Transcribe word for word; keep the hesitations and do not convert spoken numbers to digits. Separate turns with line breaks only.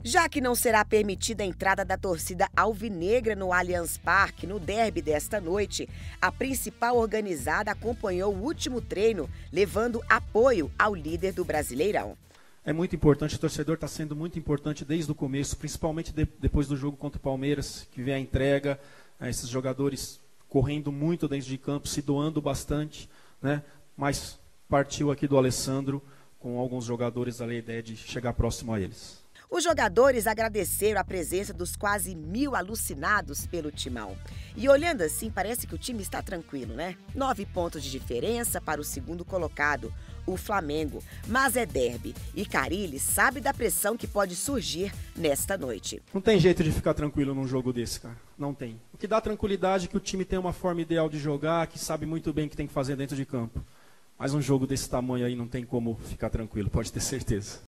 Já que não será permitida a entrada da torcida alvinegra no Allianz Parque no derby desta noite, a principal organizada acompanhou o último treino, levando apoio ao líder do Brasileirão.
É muito importante, o torcedor está sendo muito importante desde o começo, principalmente de, depois do jogo contra o Palmeiras, que vem a entrega, né, esses jogadores correndo muito dentro de campo, se doando bastante, né, mas partiu aqui do Alessandro com alguns jogadores ali a ideia de chegar próximo a eles.
Os jogadores agradeceram a presença dos quase mil alucinados pelo Timão. E olhando assim, parece que o time está tranquilo, né? Nove pontos de diferença para o segundo colocado, o Flamengo. Mas é derby e Carille sabe da pressão que pode surgir nesta noite.
Não tem jeito de ficar tranquilo num jogo desse, cara. Não tem. O que dá tranquilidade é que o time tem uma forma ideal de jogar, que sabe muito bem o que tem que fazer dentro de campo. Mas um jogo desse tamanho aí não tem como ficar tranquilo, pode ter certeza.